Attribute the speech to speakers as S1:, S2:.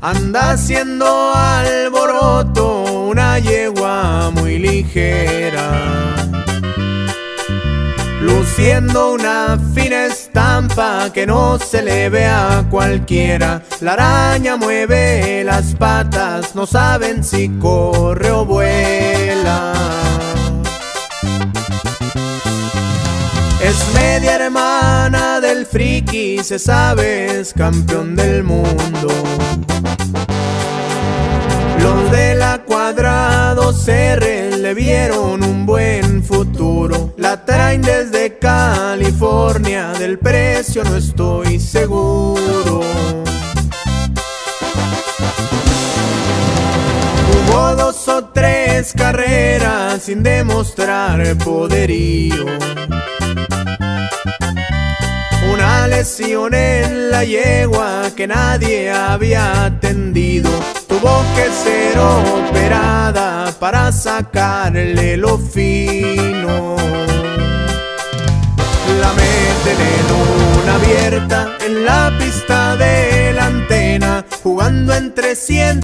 S1: anda haciendo alboroto una yegua muy ligera, luciendo una fina estampa que no se le ve a cualquiera. La araña mueve las patas, no saben si corre o vuela. Es media hermana del friki, se sabe es campeón del mundo. Los de la Cuadrado CR le vieron un buen futuro. La traen desde California, del precio no estoy seguro. Hubo 2 o 3 carreras sin demostrar poderío. Una lesión en la yegua que nadie había atendido. Tuvo que ser operada para sacarle lo fino. La meten en una abierta en la pista de la antena, jugando entre 100